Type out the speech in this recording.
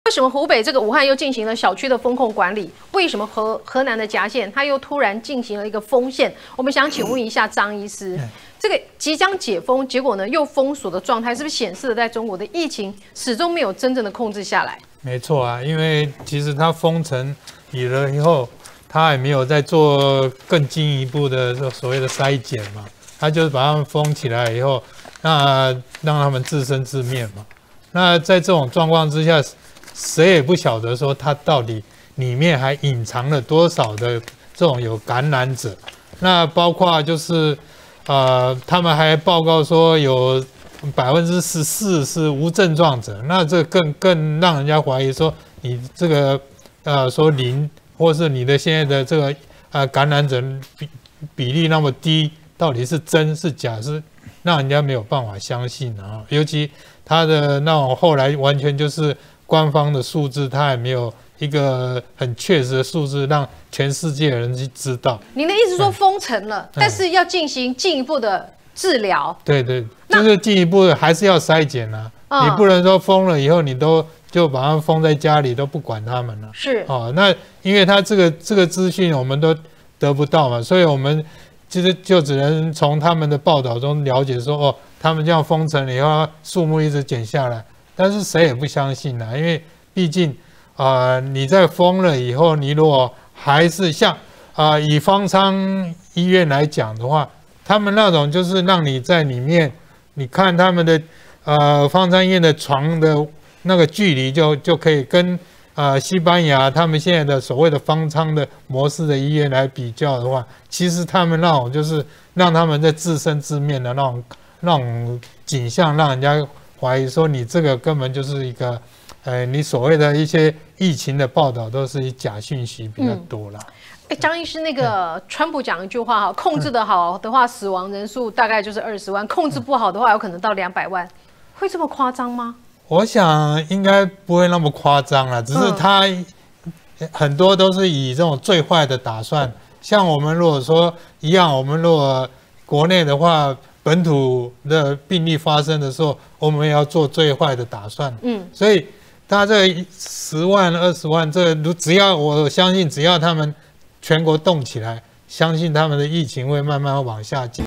为什么湖北这个武汉又进行了小区的封控管理？为什么河南的夹县它又突然进行了一个封县？我们想请问一下张医师，这个即将解封，结果呢又封锁的状态，是不是显示了在中国的疫情始终没有真正的控制下来？ 没错啊，因为其实它封城了以后，它也没有在做更进一步的所谓的筛检嘛，它就是把他们封起来以后，那让他们自生自灭嘛。那在这种状况之下，谁也不晓得说它到底里面还隐藏了多少的这种有感染者。那包括就是他们还报告说有14%是无症状者，那这更让人家怀疑说你这个说零，或是你的现在的这个感染者比例那么低，到底是真是假，是让人家没有办法相信啊。尤其他的那种后来完全就是官方的数字，他也没有一个很确实的数字让全世界的人去知道。 您的意思说封城了，但是要进行进一步的治疗？ 对对，就是进一步的还是要筛检啊。你不能说封了以后你就把他们封在家里都不管他们了。 是那因为他这个资讯我们都得不到嘛，所以我们其实就只能从他们的报道中了解说，他们这样封城了以后，数目一直减下来，但是谁也不相信因为毕竟你在封了以后，你如果还是像以方舱医院来讲的话，他们那种就是让你在里面，你看他们的方舱医院的床的那个距离就可以跟西班牙他们现在的所谓的方舱的模式的医院来比较的话，其实他们那种就是让他们在自生自灭的那种景象，让人家怀疑说你这个根本就是一个你所谓的一些疫情的报道都是以假讯息比较多啦。 张医师，那个川普讲一句话哈，控制的好的话，死亡人数大概就是20万；控制不好的话，有可能到200万，会这么夸张吗？我想应该不会那么夸张啦，只是他很多都是以这种最坏的打算。像我们如果说一样，我们如果国内的话，本土的病例发生的时候，我们也要做最坏的打算。所以他这10万、20万，只要我相信，只要他们全国动起来，相信他们的疫情会慢慢往下降。